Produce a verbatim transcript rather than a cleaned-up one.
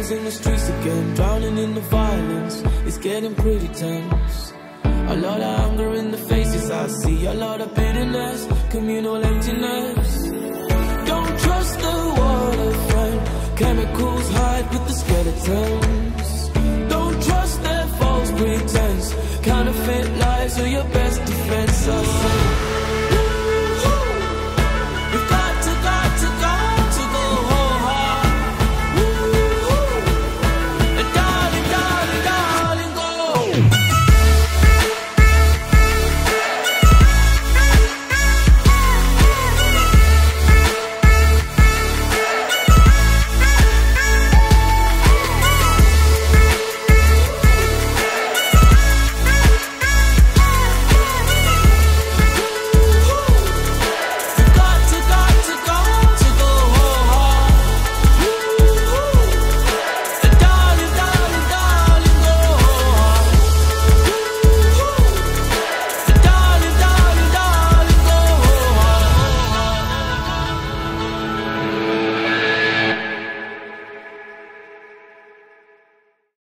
Shootings in the streets again, drowning in the violence. It's getting pretty tense. A lot of anger in the faces I see, a lot of bitterness, communal emptiness. Don't trust the water, friend. Chemicals hide with the skeletons. Don't trust their false pretense. Counterfeit lies are your best defense, I say.